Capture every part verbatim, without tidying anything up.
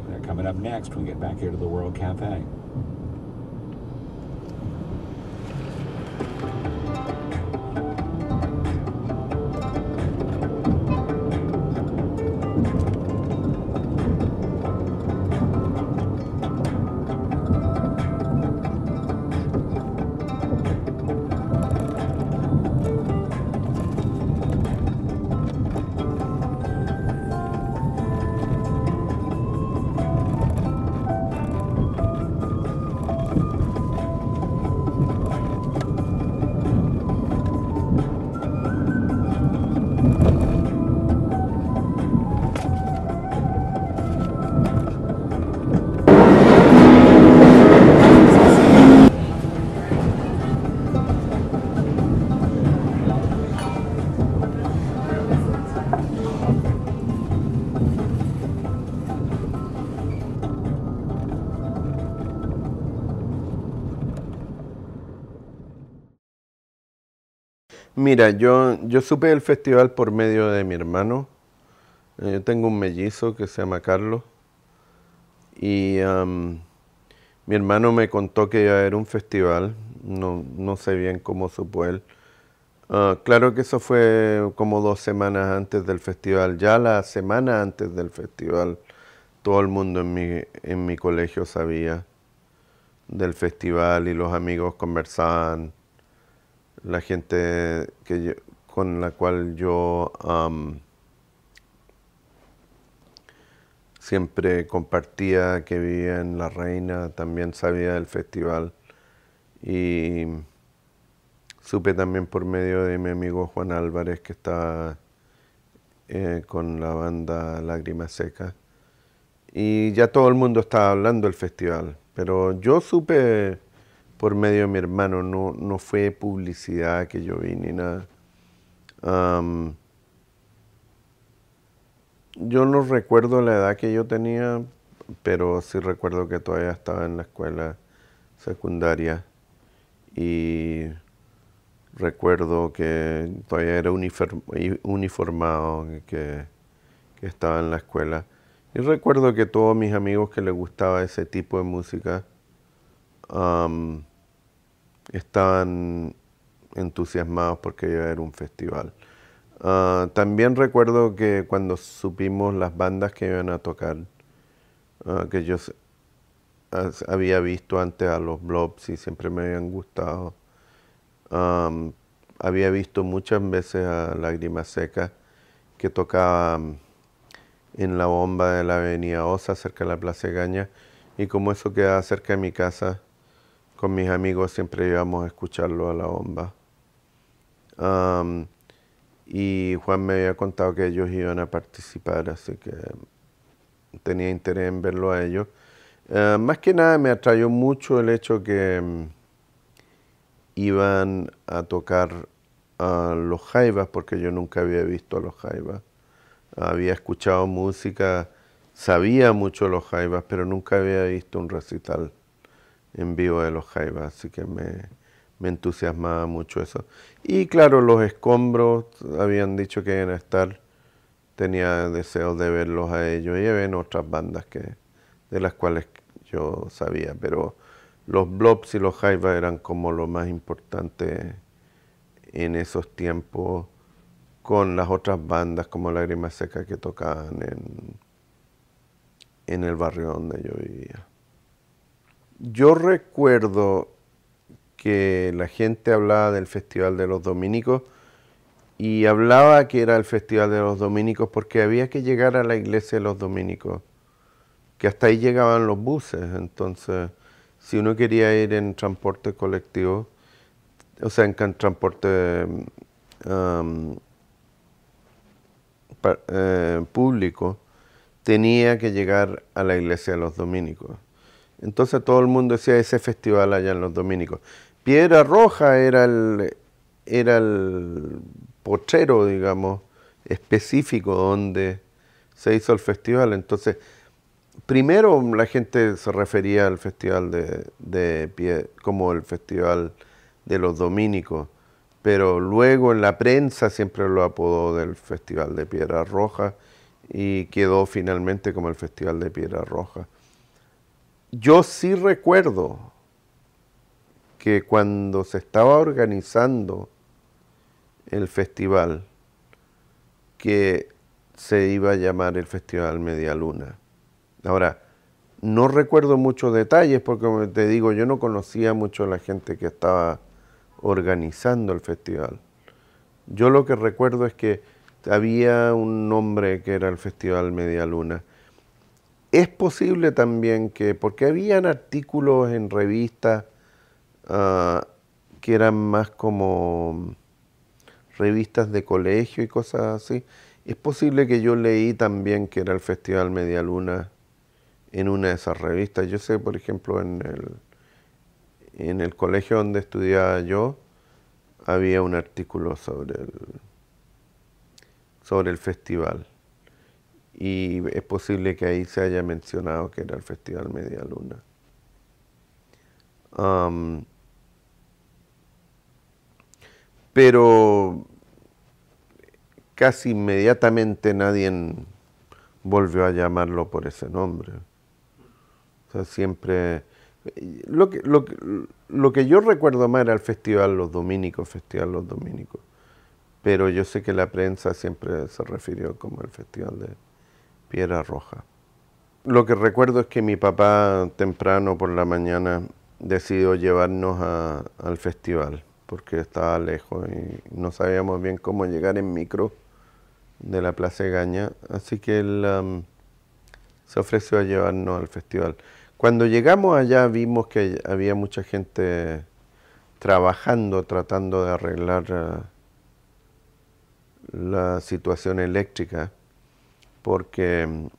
They're coming up next when we get back here to the World Cafe. Mira, yo, yo supe del festival por medio de mi hermano. Eh, Yo tengo un mellizo que se llama Carlos y um, mi hermano me contó que iba a haber un festival. No, no sé bien cómo supo él. Ah, claro que eso fue como dos semanas antes del festival. Ya la semana antes del festival, todo el mundo en mi, en mi colegio sabía del festival y los amigos conversaban. La gente que yo- con la cual yo am, siempre compartía, que vivía en La Reina, también sabía del festival. Y supe también por medio de mi amigo Juan Álvarez, que está eh, con la banda Lágrimas Secas. Y ya todo el mundo estaba hablando del festival, pero yo supe por medio de mi hermano, no, no fue publicidad que yo vi ni nada. Am, yo no recuerdo la edad que yo tenía, pero sí recuerdo que todavía estaba en la escuela secundaria y recuerdo que todavía era uniform- y- uniformado, que, que estaba en la escuela. Y recuerdo que todos mis amigos que les gustaba ese tipo de música am, estaban entusiasmados porque iba a haber un festival. Ah, también recuerdo que cuando supimos las bandas que iban a tocar, ah, que yo s- as- había visto antes a los Blobs y siempre me habían gustado. Am, Había visto muchas veces a Lágrimas Secas que tocaba mm, en la bomba de la Avenida Osa, cerca de la Plaza Gaña, y como eso quedaba cerca de mi casa, con mis amigos siempre íbamos a escucharlo a la bomba. Am, y Juan me había contado que ellos iban a participar, así que tenía interés en verlo a ellos. Eh, más que nada me atrayó mucho el hecho que mm, iban a tocar a los Jaivas, porque yo nunca había visto a los Jaivas. Había escuchado música, sabía mucho de los Jaivas, pero nunca había visto un recital en vivo de los Jaivas, así que me, me entusiasmaba mucho eso. Y claro, los Escombros habían dicho que iban a estar, tenía deseos de verlos a ellos y ven otras bandas que, de las cuales yo sabía, pero los Blobs y los Jaivas eran como lo más importante en esos tiempos, con las otras bandas como Lágrimas Secas que tocaban en, en el barrio donde yo vivía. Yo recuerdo que la gente hablaba del Festival de los Dominicos y hablaba que era el Festival de los Dominicos porque había que llegar a la iglesia de los Dominicos, que hasta ahí llegaban los buses. Entonces, si uno quería ir en transporte colectivo, o sea, en can- transporte um, pa- eh, público, tenía que llegar a la iglesia de los dominicos. Entonces todo el mundo decía ese festival allá en los dominicos. Piedra Roja era el, era el potrero, digamos, específico donde se hizo el festival. Entonces, primero la gente se refería al festival de, de pie, como el festival de los dominicos, pero luego en la prensa siempre lo apodó del Festival de Piedra Roja y quedó finalmente como el Festival de Piedra Roja. Yo sí recuerdo que cuando se estaba organizando el festival, que se iba a llamar el Festival Media Luna. Ahora, no recuerdo muchos detalles porque, como te digo, yo no conocía mucho a la gente que estaba organizando el festival. Yo lo que recuerdo es que había un nombre que era el Festival Media Luna. Es posible también que, porque habían artículos en revistas uh, que eran más como revistas de colegio y cosas así, es posible que yo leí también que era el Festival Media Luna en una de esas revistas. Yo sé, por ejemplo, en el, en el colegio donde estudiaba yo, había un artículo sobre el, sobre el festival. Y es posible que ahí se haya mencionado que era el Festival Media Luna. Um, pero casi inmediatamente nadie volvió a llamarlo por ese nombre. O sea, siempre... Lo que, lo, lo que yo recuerdo más era el Festival Los Dominicos, Festival Los Dominicos. Pero yo sé que la prensa siempre se refirió como el Festival de Piedra Roja. Lo que recuerdo es que mi papá temprano por la mañana decidió llevarnos a, al festival porque estaba lejos y no sabíamos bien cómo llegar en micro de la Plaza Egaña, así que él um, se ofreció a llevarnos al festival. Cuando llegamos allá vimos que había mucha gente trabajando, tratando de arreglar uh, la situación eléctrica, porque um,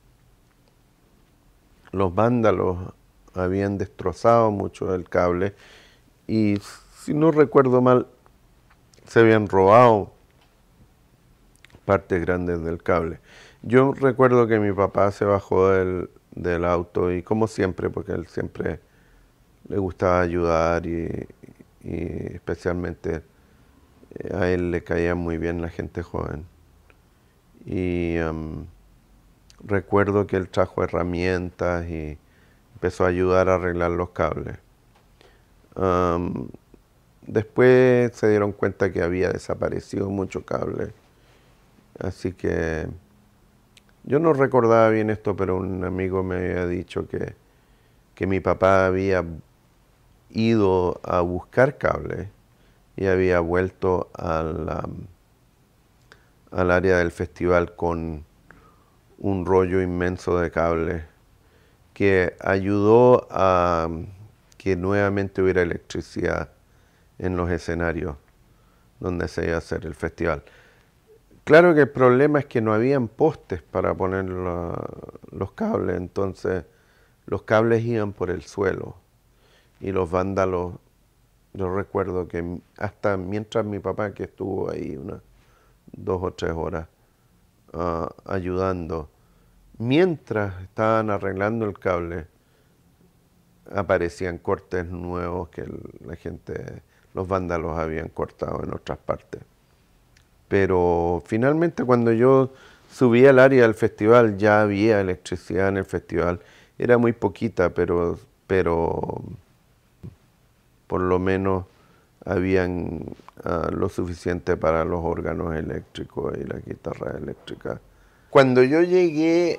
los vándalos habían destrozado mucho el cable y, si no recuerdo mal, se habían robado partes grandes del cable. Yo recuerdo que mi papá se bajó del, del auto y, como siempre, porque él siempre le gustaba ayudar y, y especialmente a él le caía muy bien la gente joven. Y um, recuerdo que él trajo herramientas y empezó a ayudar a arreglar los cables. Um, después se dieron cuenta que había desaparecido mucho cable. Así que yo no recordaba bien esto, pero un amigo me había dicho que, que mi papá había ido a buscar cable y había vuelto al, um, al área del festival con un rollo inmenso de cable que ayudó a que nuevamente hubiera electricidad en los escenarios donde se iba a hacer el festival. Claro que el problema es que no habían postes para poner la, los cables, entonces los cables iban por el suelo y los vándalos, yo recuerdo que hasta mientras mi papá, que estuvo ahí unas dos o tres horas uh, ayudando, mientras estaban arreglando el cable, aparecían cortes nuevos que el, la gente, los vándalos habían cortado en otras partes. Pero finalmente cuando yo subí al área del festival ya había electricidad en el festival. Era muy poquita, pero, pero por lo menos habían uh, lo suficiente para los órganos eléctricos y la guitarra eléctrica. Cuando yo llegué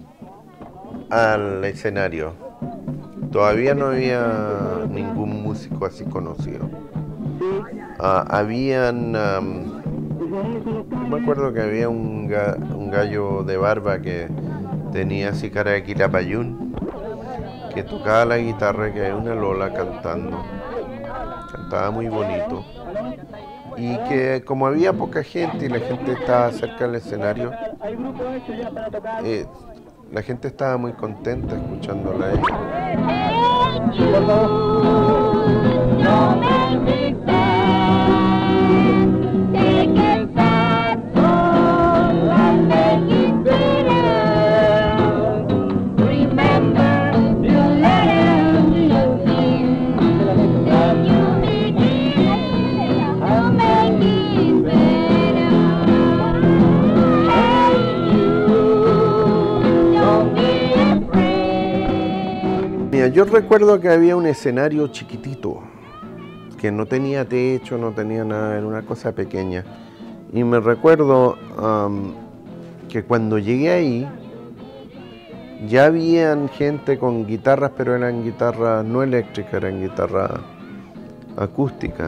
al escenario, todavía no había ningún músico así conocido. Uh, habían... Um, me acuerdo que había un, ga, un gallo de barba que tenía así cara de quitapayún, que tocaba la guitarra, que era una lola cantando. Cantaba muy bonito. Y que como había poca gente y la gente estaba cerca del escenario, eh, la gente estaba muy contenta escuchándola a yo recuerdo que había un escenario chiquitito, que no tenía techo, no tenía nada, era una cosa pequeña. Y me recuerdo um, que cuando llegué ahí, ya habían gente con guitarras, pero eran guitarras no eléctricas, eran guitarras acústicas.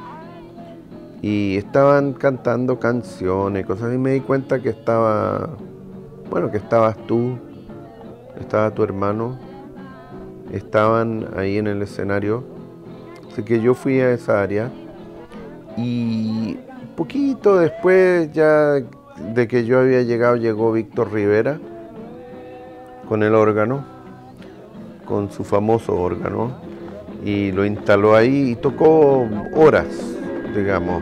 Y estaban cantando canciones, cosas, y me di cuenta que estaba, bueno, que estabas tú, estaba tu hermano, estaban ahí en el escenario. Así que yo fui a esa área y poquito después ya de que yo había llegado, llegó Víctor Rivera con el órgano, con su famoso órgano, y lo instaló ahí y tocó horas, digamos.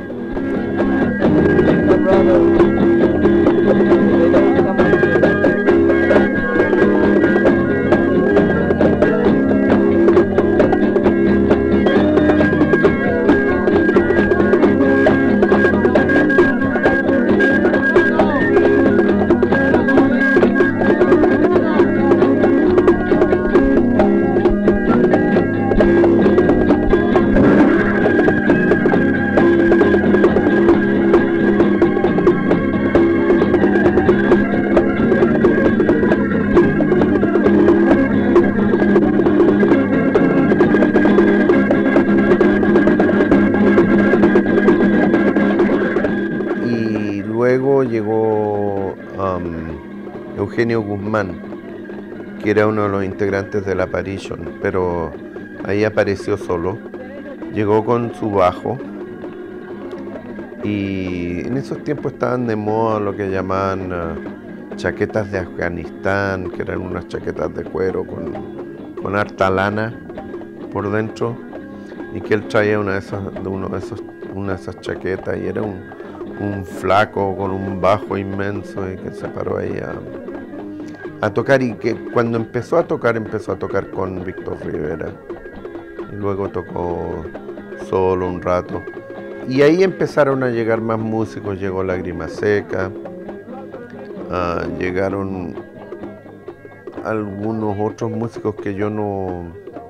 Luego llegó um, Eugenio Guzmán, que era uno de los integrantes de la Apparition, pero ahí apareció solo. Llegó con su bajo y en esos tiempos estaban de moda lo que llamaban uh, chaquetas de Afganistán, que eran unas chaquetas de cuero con, con harta lana por dentro, y que él traía una de esas, uno de esos, una de esas chaquetas y era un un flaco con un bajo inmenso y que se paró ahí a, a tocar, y que cuando empezó a tocar, empezó a tocar con Víctor Rivera y luego tocó solo un rato, y ahí empezaron a llegar más músicos. Llegó Lágrima Seca, uh, llegaron algunos otros músicos que yo no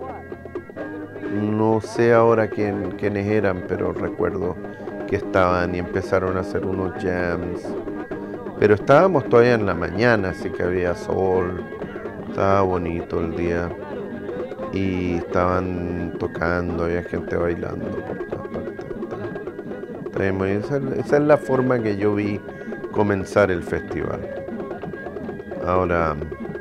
no sé ahora quién, quiénes eran, pero recuerdo que estaban y empezaron a hacer unos jams, pero estábamos todavía en la mañana, así que había sol, estaba bonito el día y estaban tocando, había gente bailando por todas partes. Esa, esa es la forma que yo vi comenzar el festival. Ahora,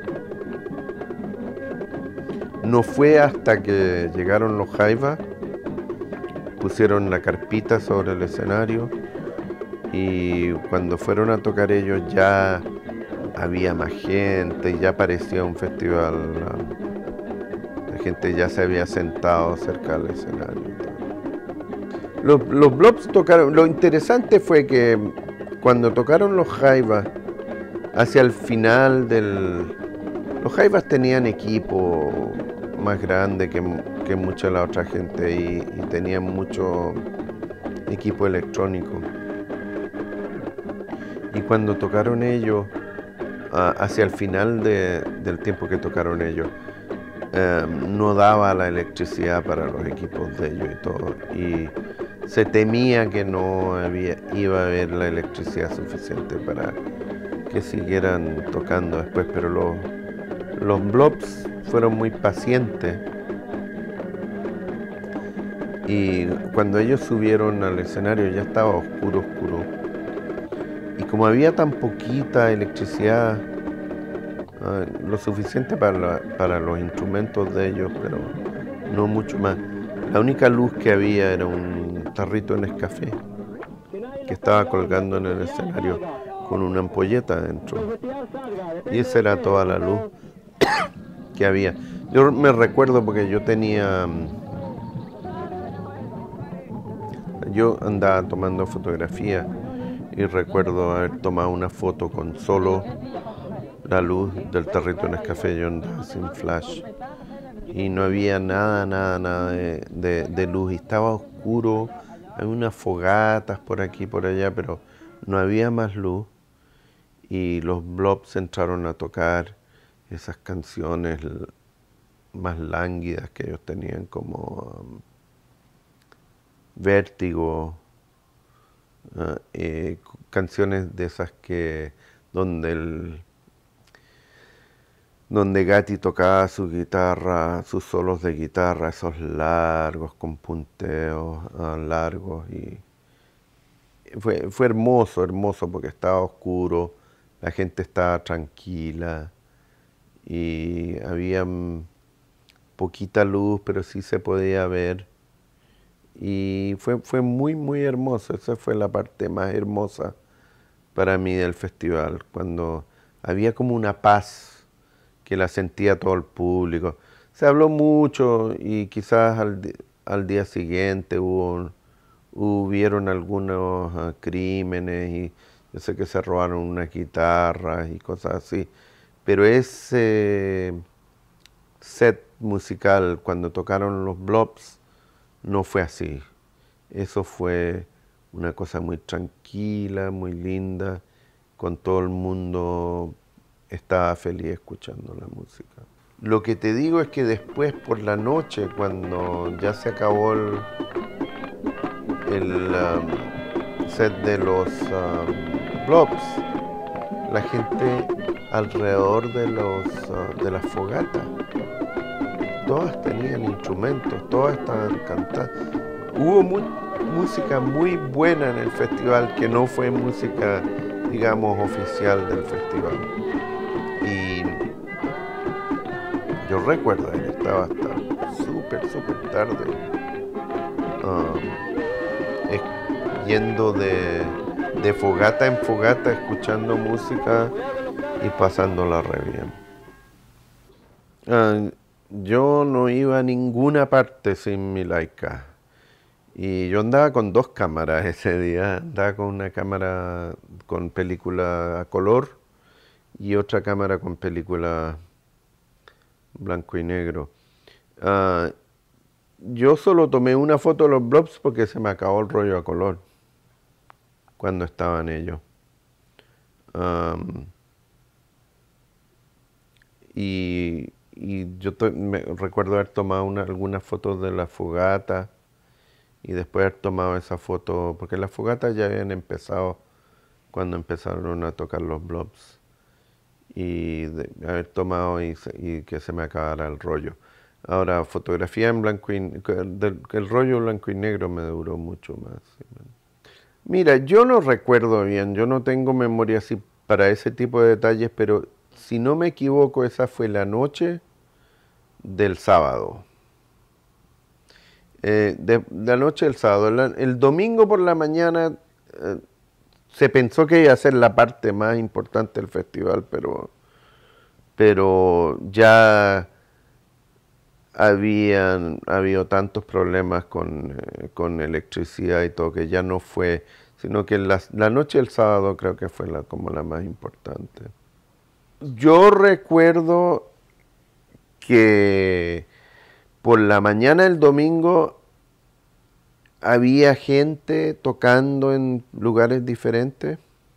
no fue hasta que llegaron los Jaivas, pusieron la carpita sobre el escenario, y cuando fueron a tocar ellos ya había más gente, ya parecía un festival, la gente ya se había sentado cerca del escenario. Los, los Blobs tocaron, lo interesante fue que cuando tocaron los Jaivas, hacia el final del... Los Jaivas tenían equipo más grande que, que mucha la otra gente, y, y tenían mucho equipo electrónico. Y cuando tocaron ellos, uh, hacia el final de, del tiempo que tocaron ellos, uh, no daba la electricidad para los equipos de ellos y todo. Y se temía que no había, iba a haber la electricidad suficiente para que siguieran tocando después, pero los, los Blobs fueron muy pacientes, y cuando ellos subieron al escenario ya estaba oscuro, oscuro, y como había tan poquita electricidad, uh, lo suficiente para, la, para los instrumentos de ellos, pero no mucho más, la única luz que había era un tarrito de Nescafé que estaba colgando en el escenario con una ampolleta adentro, y esa era toda la luz que había. Yo me recuerdo porque yo tenía, yo andaba tomando fotografía, y recuerdo haber tomado una foto con solo la luz del tarrito en Nescafé. Yo andaba sin flash y no había nada, nada, nada de, de, de luz, y estaba oscuro. Había unas fogatas por aquí, por allá, pero no había más luz, y los Blobs entraron a tocar esas canciones más lánguidas que ellos tenían, como um, Vértigo, uh, eh, canciones de esas que donde el donde Gatti tocaba su guitarra, sus solos de guitarra, esos largos, con punteos uh, largos, y fue, fue hermoso, hermoso, porque estaba oscuro, la gente estaba tranquila, y había poquita luz, pero sí se podía ver, y fue, fue muy, muy hermoso. Esa fue la parte más hermosa para mí del festival, cuando había como una paz que la sentía todo el público. Se habló mucho y quizás al, al día siguiente hubo, hubieron algunos uh, crímenes, y yo sé que se robaron unas guitarras y cosas así, pero ese set musical cuando tocaron los Blobs no fue así. Eso fue una cosa muy tranquila, muy linda, con todo el mundo estaba feliz escuchando la música. Lo que te digo es que después por la noche, cuando ya se acabó el, el um, set de los um, Blobs, la gente alrededor de, los, uh, de las fogatas, todas tenían instrumentos, todas estaban cantando. Hubo mu música muy buena en el festival, que no fue música, digamos, oficial del festival. Y yo recuerdo que estaba hasta súper, súper tarde um, yendo de, de fogata en fogata, escuchando música y pasándola re bien. Uh, yo no iba a ninguna parte sin mi Leica. Y yo andaba con dos cámaras ese día. Andaba con una cámara con película a color y otra cámara con película blanco y negro. Uh, yo solo tomé una foto de los Blobs porque se me acabó el rollo a color cuando estaban ellos. Um, y, y yo me recuerdo haber tomado una, algunas fotos de la fogata, y después haber tomado esa foto, porque las fogatas ya habían empezado cuando empezaron a tocar los Blobs, y de haber tomado y, y que se me acabara el rollo. Ahora, fotografía en blanco y negro, el rollo blanco y negro me duró mucho más. Mira, yo no recuerdo bien, yo no tengo memoria así para ese tipo de detalles, pero si no me equivoco, esa fue la noche del sábado. Eh, de, de la noche del sábado. El, el domingo por la mañana eh, se pensó que iba a ser la parte más importante del festival, pero, pero ya habían habido tantos problemas con, eh, con electricidad y todo, que ya no fue, sino que la, la noche del sábado creo que fue la, como la más importante. Yo recuerdo que por la mañana del domingo había gente tocando en lugares diferentes,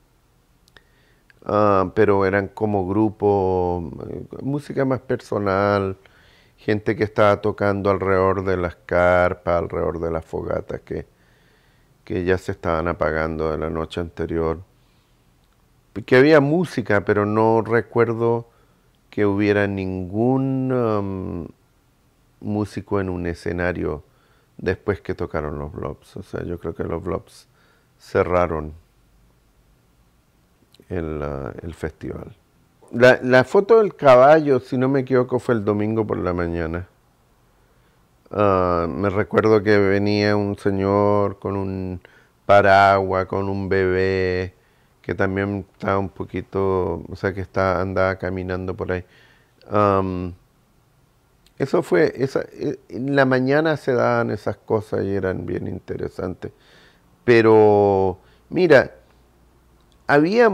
uh, pero eran como grupos, música más personal, gente que estaba tocando alrededor de las carpas, alrededor de las fogatas que, que ya se estaban apagando de la noche anterior. Que había música, pero no recuerdo que hubiera ningún um, músico en un escenario después que tocaron los Blobs. O sea, yo creo que los Blobs cerraron el, uh, el festival. La, la foto del caballo, si no me equivoco, fue el domingo por la mañana. Uh, me recuerdo que venía un señor con un paraguas, con un bebé, que también estaba un poquito, o sea, que está, andaba caminando por ahí. Um, eso fue, esa, en la mañana se daban esas cosas y eran bien interesantes. Pero, mira, había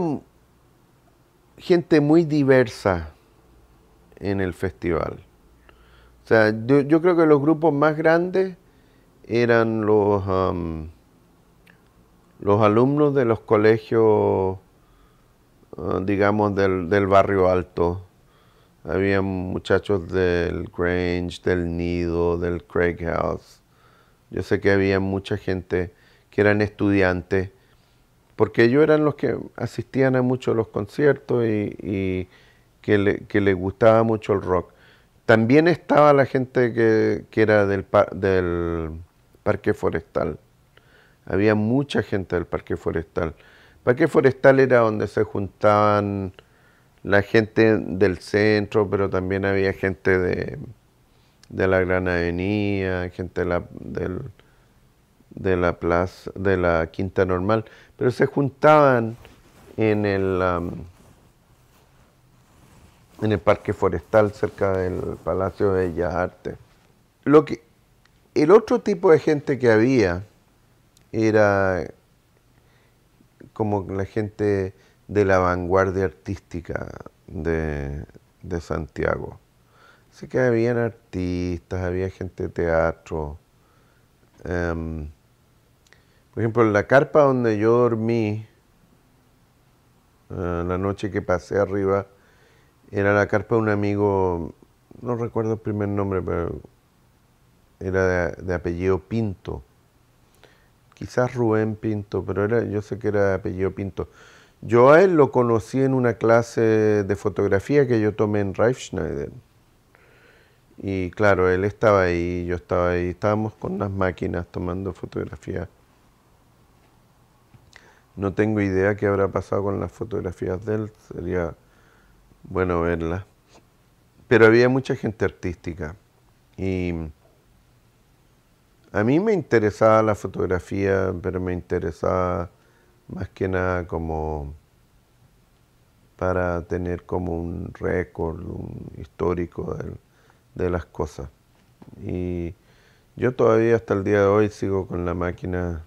gente muy diversa en el festival. O sea, yo, yo creo que los grupos más grandes eran los, um, los alumnos de los colegios, uh, digamos, del, del barrio alto, Había muchachos del Grange, del Nido, del Craig House. Yo sé que había mucha gente que eran estudiantes, porque ellos eran los que asistían a muchos los conciertos y, y que, le, que les gustaba mucho el rock. También estaba la gente que, que era del, del Parque Forestal. Había mucha gente del Parque Forestal. Parque Forestal era donde se juntaban la gente del centro, pero también había gente de, de la Gran Avenida, gente de la, del, de la plaza, de la Quinta Normal, pero se juntaban en el, um, en el Parque Forestal cerca del Palacio de Bellas Artes. Lo que, el otro tipo de gente que había era como la gente de la vanguardia artística de, de Santiago. Así que habían artistas, había gente de teatro. Um, por ejemplo, en la carpa donde yo dormí, uh, la noche que pasé arriba, era la carpa de un amigo, no recuerdo el primer nombre, pero era de, de apellido Pinto. Quizás Rubén Pinto, pero era, yo sé que era de apellido Pinto. Yo a él lo conocí en una clase de fotografía que yo tomé en Reifschneider. Y claro, él estaba ahí, yo estaba ahí, estábamos con unas máquinas tomando fotografías. No tengo idea qué habrá pasado con las fotografías de él, sería bueno verlas. Pero había mucha gente artística y a mí me interesaba la fotografía, pero me interesaba más que nada como para tener como un récord, un histórico de, de las cosas. Y yo todavía hasta el día de hoy sigo con la máquina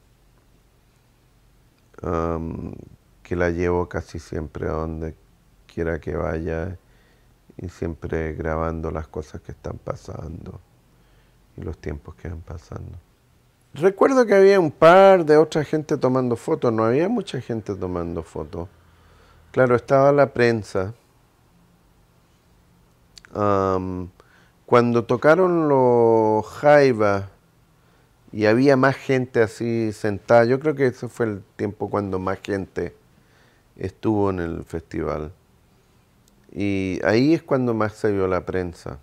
um, que la llevo casi siempre a donde quiera que vaya y siempre grabando las cosas que están pasando y los tiempos que van pasando. Recuerdo que había un par de otra gente tomando fotos, no había mucha gente tomando fotos. Claro, estaba la prensa. Um, cuando tocaron los Jaivas y había más gente así sentada, yo creo que ese fue el tiempo cuando más gente estuvo en el festival. Y ahí es cuando más se vio la prensa.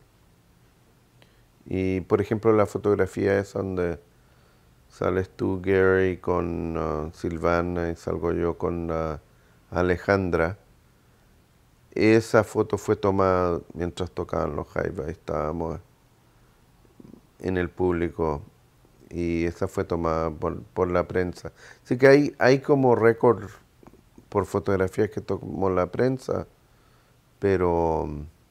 Y por ejemplo la fotografía es donde sales tú, Gary, con uh, Silvana y salgo yo con uh, Alejandra. Esa foto fue tomada mientras tocaban los Jaivas, estábamos en el público y esa fue tomada por, por la prensa. Así que hay, hay como récord por fotografías que tomó la prensa, pero,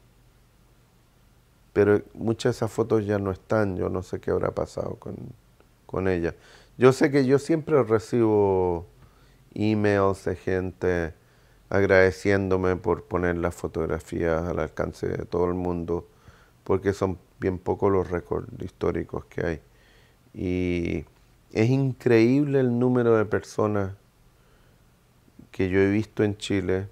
pero muchas de esas fotos ya no están, yo no sé qué habrá pasado con, con ellas. Yo sé que yo siempre recibo emails de gente agradeciéndome por poner las fotografías al alcance de todo el mundo, porque son bien pocos los récords históricos que hay. Y es increíble el número de personas que yo he visto en Chile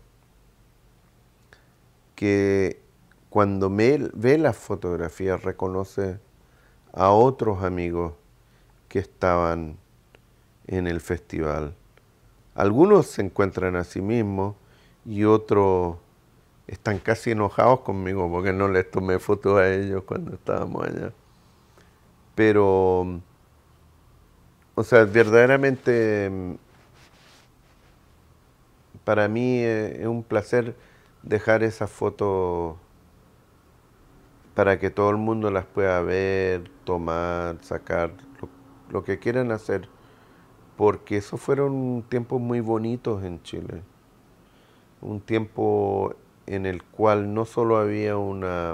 que cuando me ve las fotografías reconoce a otros amigos que estaban en el festival. Algunos se encuentran a sí mismos y otros están casi enojados conmigo porque no les tomé fotos a ellos cuando estábamos allá. Pero, o sea, verdaderamente para mí es un placer dejar esas fotos para que todo el mundo las pueda ver, tomar, sacar, lo, lo que quieran hacer, porque esos fueron tiempos muy bonitos en Chile. Un tiempo en el cual no solo había una,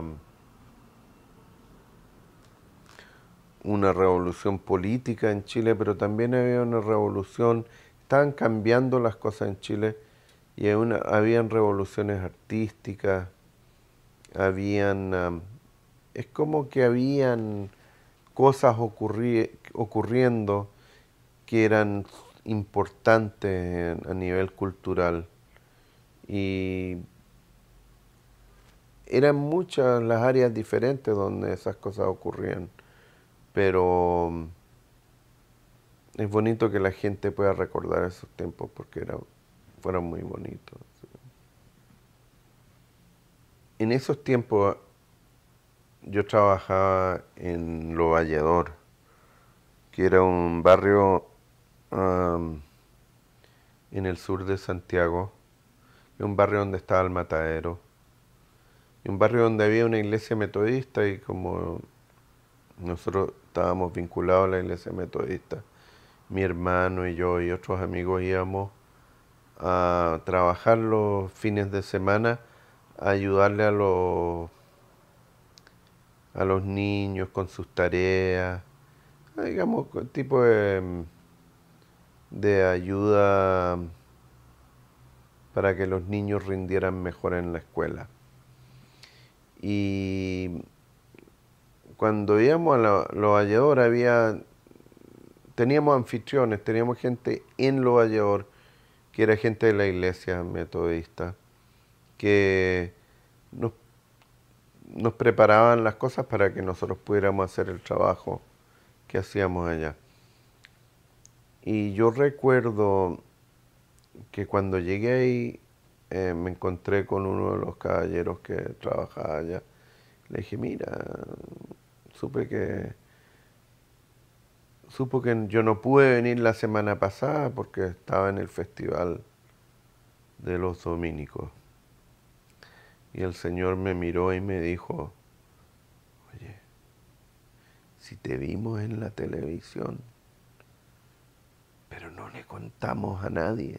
una revolución política en Chile, pero también había una revolución, estaban cambiando las cosas en Chile y una, habían revoluciones artísticas, habían, um, es como que habían cosas ocurri ocurriendo que eran importantes en, a nivel cultural. Y eran muchas las áreas diferentes donde esas cosas ocurrían, pero mm, es bonito que la gente pueda recordar esos tiempos porque era, fueron muy bonitos. En esos tiempos yo trabajaba en Lo Valledor, que era un barrio um, en el sur de Santiago, un barrio donde estaba el matadero, y un barrio donde había una iglesia metodista y como nosotros estábamos vinculados a la iglesia metodista, mi hermano y yo y otros amigos íbamos a trabajar los fines de semana, a ayudarle a los, a los niños con sus tareas, digamos, tipo de, de ayuda para que los niños rindieran mejor en la escuela. Y cuando íbamos a Lo, Lo Valledor había, teníamos anfitriones, teníamos gente en Lo Valledor, que era gente de la iglesia metodista, que nos, nos preparaban las cosas para que nosotros pudiéramos hacer el trabajo que hacíamos allá. Y yo recuerdo que cuando llegué ahí eh, me encontré con uno de los caballeros que trabajaba allá. Le dije, mira, supe que supo que yo no pude venir la semana pasada porque estaba en el festival de los dominicos. Y el Señor me miró y me dijo, oye, si te vimos en la televisión, pero no le contamos a nadie.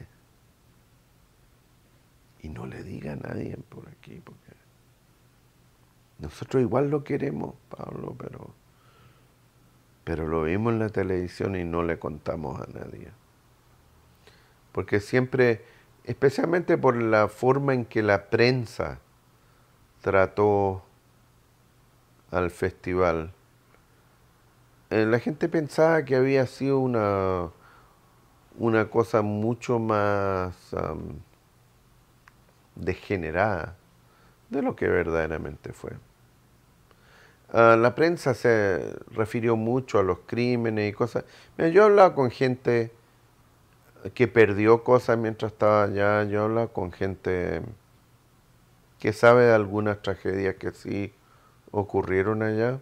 Y no le diga a nadie por aquí, porque nosotros igual lo queremos, Pablo, pero, pero lo vimos en la televisión y no le contamos a nadie. Porque siempre, especialmente por la forma en que la prensa trató al festival, eh, la gente pensaba que había sido una, una cosa mucho más um, degenerada de lo que verdaderamente fue. Uh, la prensa se refirió mucho a los crímenes y cosas. Mira, yo he hablado con gente que perdió cosas mientras estaba allá, yo he hablado con gente que sabe de algunas tragedias que sí ocurrieron allá,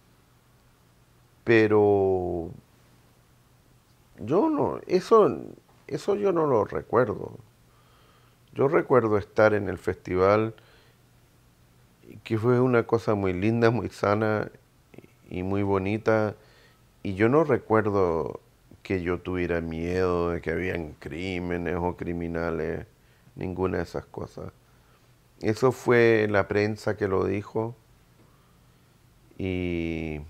pero yo no, eso, eso yo no lo recuerdo. Yo recuerdo estar en el festival, que fue una cosa muy linda, muy sana y muy bonita, y yo no recuerdo que yo tuviera miedo de que habían crímenes o criminales, ninguna de esas cosas. Eso fue la prensa que lo dijo y,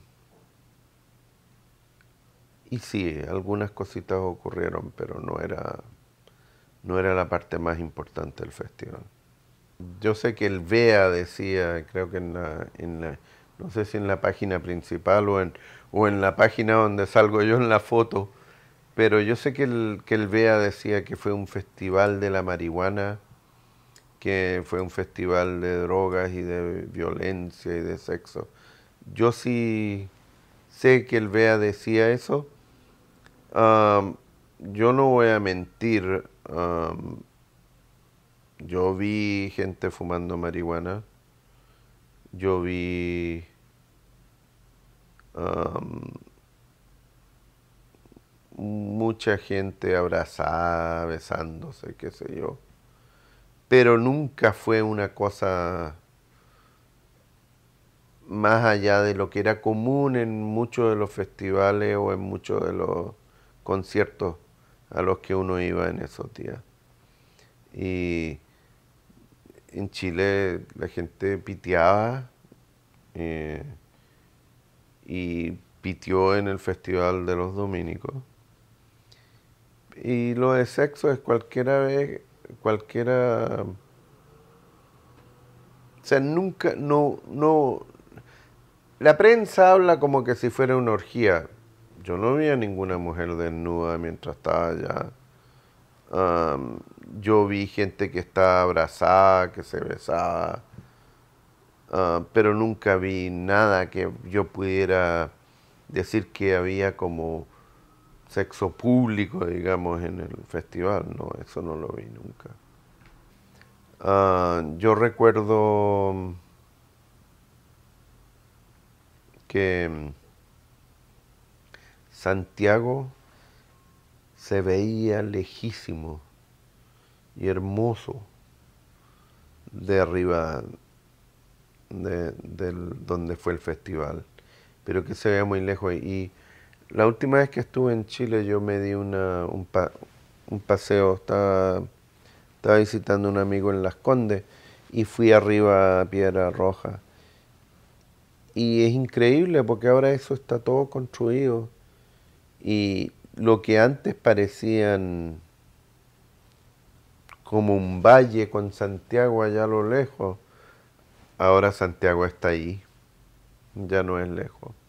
y sí, algunas cositas ocurrieron, pero no era, no era la parte más importante del festival. Yo sé que el V E A decía, creo que en la, en la, no sé si en la página principal o en, o en la página donde salgo yo en la foto, pero yo sé que el, que el V E A decía que fue un festival de la marihuana, que fue un festival de drogas y de violencia y de sexo. Yo sí sé que el V E A decía eso. Um, yo no voy a mentir. Um, yo vi gente fumando marihuana. Yo vi um, mucha gente abrazada, besándose, qué sé yo. Pero nunca fue una cosa más allá de lo que era común en muchos de los festivales o en muchos de los conciertos a los que uno iba en esos días. Y en Chile la gente piteaba eh, y pitió en el Festival de los Dominicos. Y lo de sexo es cualquiera vez, cualquiera... O sea, nunca, no, no... La prensa habla como que si fuera una orgía. Yo no vi a ninguna mujer desnuda mientras estaba allá. Um, yo vi gente que estaba abrazada, que se besaba. ah, pero nunca vi nada que yo pudiera decir que había como sexo público, digamos, en el festival. No, eso no lo vi nunca. Ah, yo recuerdo que Santiago se veía lejísimo y hermoso de arriba de, del, donde fue el festival, pero que se veía muy lejos. Y la última vez que estuve en Chile yo me di una, un, pa, un paseo, estaba, estaba visitando a un amigo en Las Condes y fui arriba a Piedra Roja. Y es increíble porque ahora eso está todo construido y lo que antes parecían como un valle con Santiago allá a lo lejos, ahora Santiago está ahí, ya no es lejos.